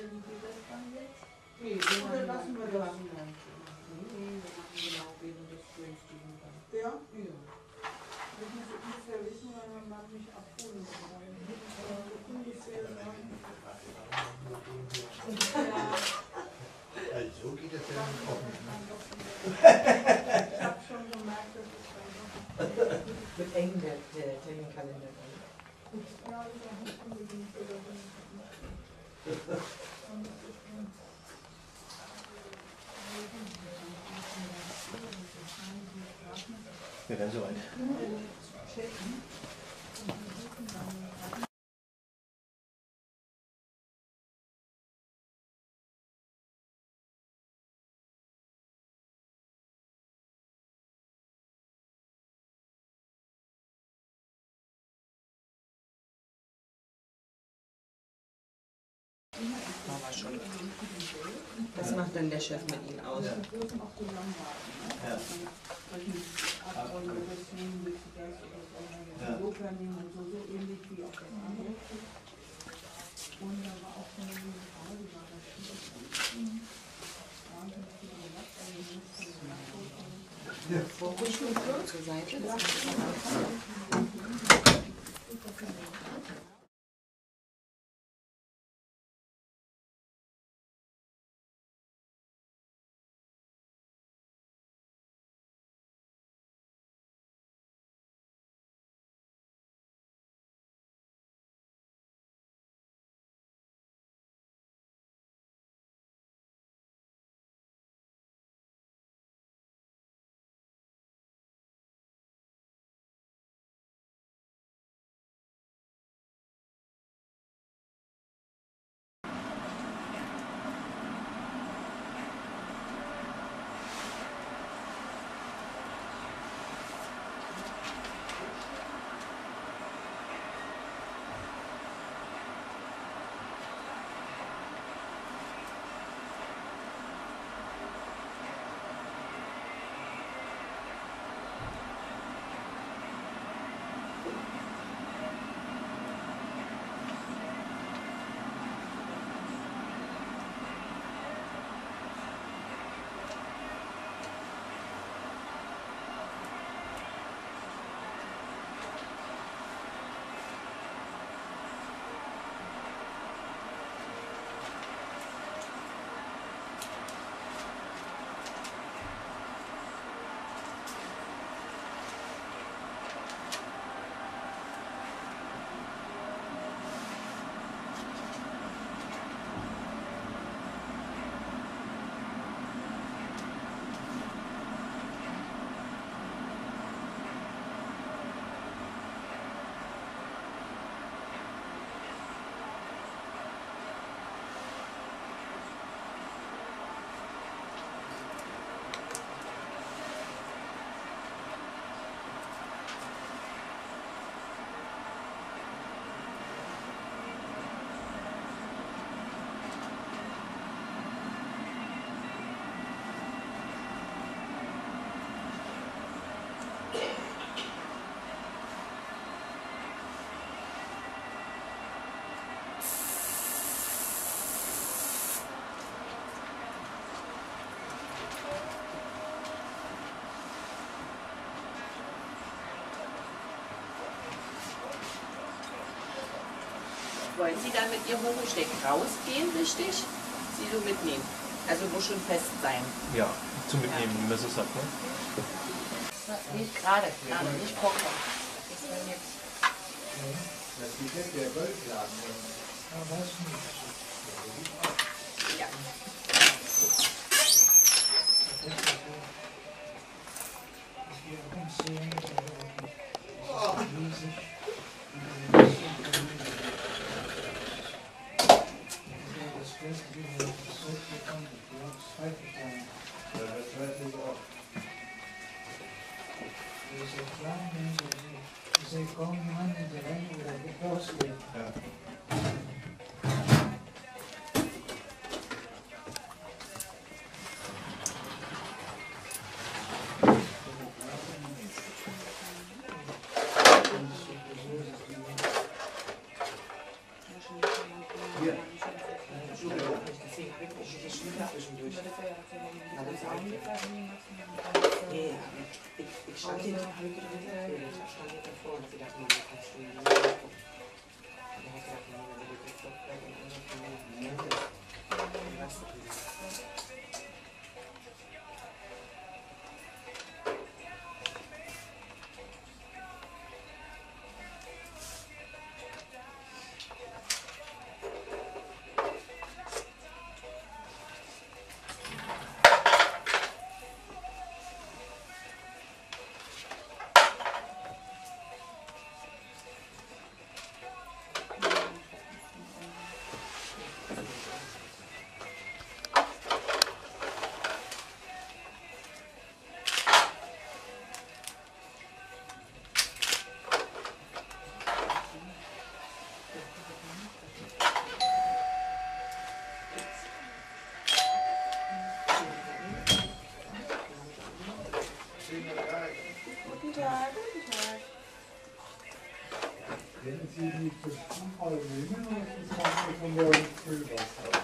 wie geht das dann jetzt? Nee, Oder lassen wir das? Nee, wir machen genau während des Günstigen dann. Ja? Ja. Ich muss ungefähr wissen, weil man mich abholen kann. Ungefähr sagen. Ja. Also so geht das ja nicht auch nicht. Ich habe schon gemerkt, dass es dann noch Wird eng der Terminkalender dann. ja, ist auch nicht unbedingt oder Wir werden soweit. Aber schon. Was macht denn der Chef mit Ihnen aus? Ja. Insofern so ähnlich wie auch das andere. Und da war auch so eine Frau, die war da Zur Seite. Wollen Sie dann mit Ihrem Hochsteck rausgehen, richtig? Silo mitnehmen. Also muss schon fest sein. Ja, zum Mitnehmen, wie man so sagt, ne? Nicht gerade, nicht trocken. Das wäre jetzt. Das ist jetzt der Goldladen. Ja. Hier. zwischendurch. Aber das wäre ja so, wenn man Aber die das Sachen ist liefert, wie man Nee, ich stand hier, habe ich gedacht, ich stand hier davor und sie dachte, man kannst du mir nicht gucken. Und er hat gesagt, nee, wenn du das doch bei den anderen Kindern dann weißt du das. Guten Tag, guten Tag. Wenn Sie die Zufall nehmen, dann ist das von der Füllwasser.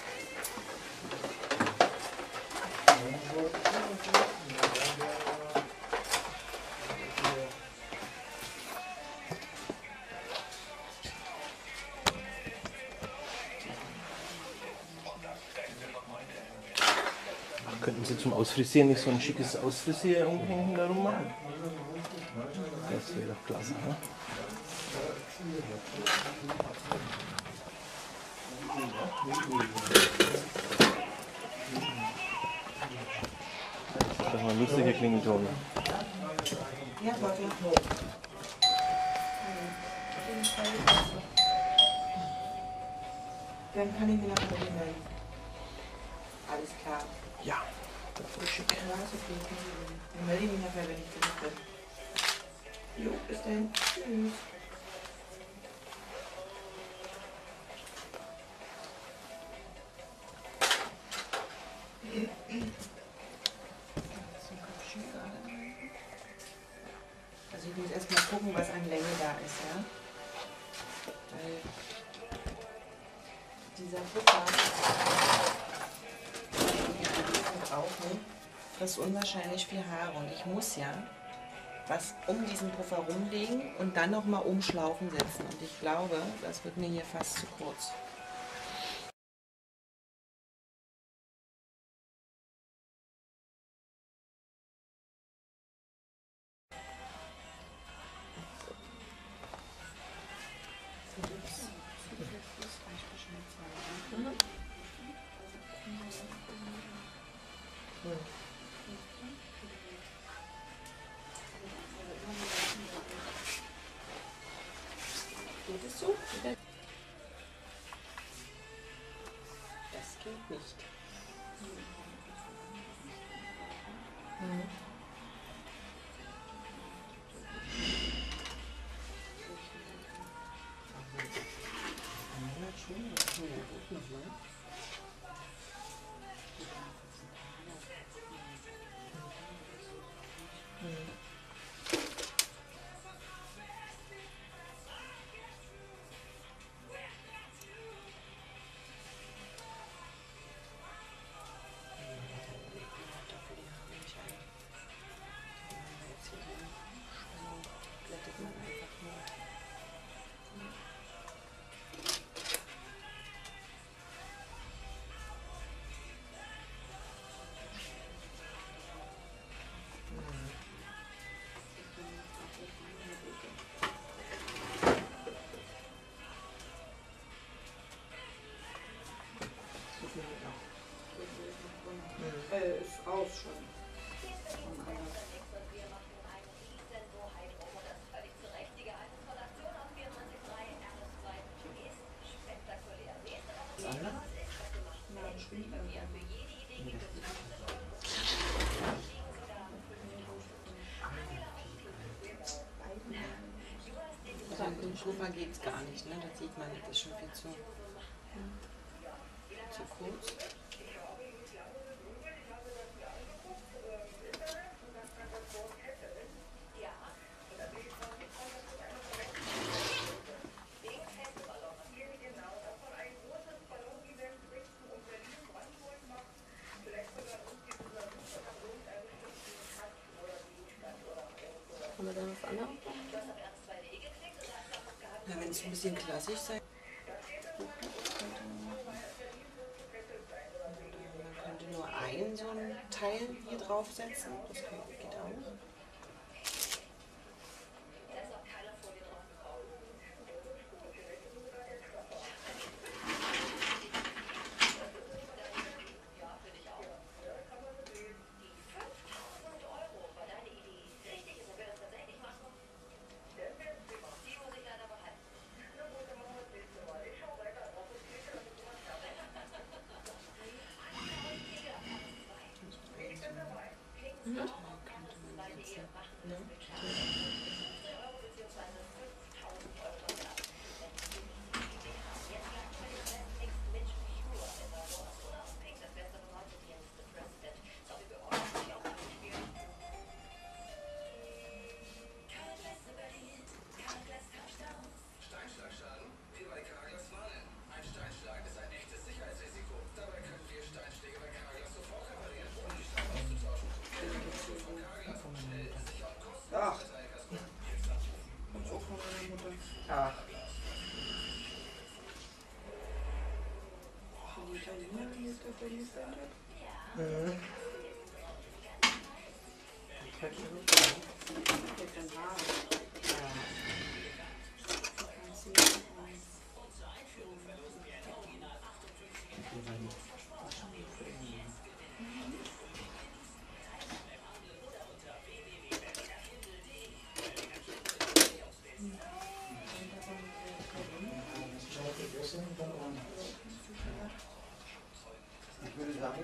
Könnten Sie zum Ausfrisieren nicht so ein schickes Ausfrisier irgendwo darum machen? Das wäre doch klasse, ne? Das ist mal ein lustiger Klingelton. Ja, warte. Dann kann ich mir nachher melden. Alles klar. Ja, das ist schick. Ja, ist okay. Dann melde ich mich nachher, wenn ich zurück bin. Jo, bis dann. Tschüss. Also ich muss erstmal gucken, was an Länge da ist, ja. Weil dieser Puffer, auch, ne, frisst unwahrscheinlich viel Haare und ich muss ja was um diesen Puffer rumlegen und dann nochmal umschlaufen setzen und ich glaube, das wird mir hier fast zu kurz. Geht es so? Das geht nicht. Ist raus schon. Also im Puffer geht es gar nicht, ne? Das sieht man, das ist schon viel zu kurz. da was anderes? Ja, wenn es ein bisschen klassisch sein. Man könnte nur einen so einen Teil hier draufsetzen. Das geht auch. Ach. Und auch von meiner Mutter. Ach. Für die Italiener, die es dafür nicht sendet. Mit den Haaren. Ja. Ich würde sagen,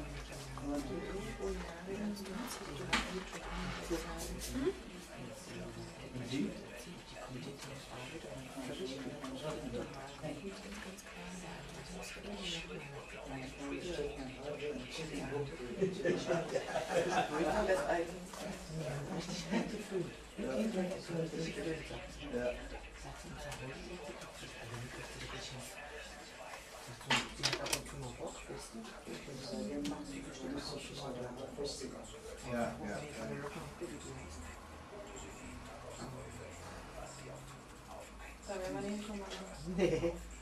ja. Da werden wir nicht schon mal. Nee.